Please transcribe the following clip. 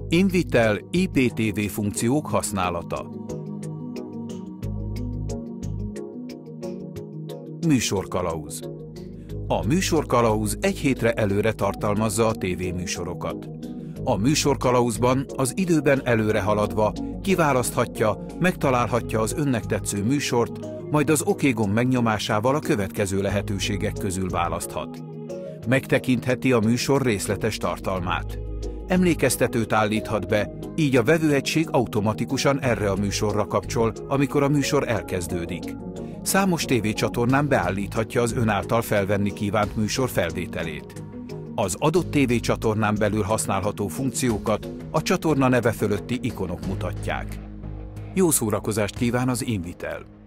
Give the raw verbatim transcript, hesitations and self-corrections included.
Invitel I P T V funkciók használata. Műsorkalauz. A műsorkalauz egy hétre előre tartalmazza a tévéműsorokat. A műsorkalauzban az időben előre haladva kiválaszthatja, megtalálhatja az önnek tetsző műsort, majd az OK gomb megnyomásával a következő lehetőségek közül választhat. Megtekintheti a műsor részletes tartalmát. Emlékeztetőt állíthat be, így a vevőegység automatikusan erre a műsorra kapcsol, amikor a műsor elkezdődik. Számos tévécsatornán beállíthatja az ön által felvenni kívánt műsor felvételét. Az adott tévécsatornán belül használható funkciókat a csatorna neve fölötti ikonok mutatják. Jó szórakozást kíván az Invitel!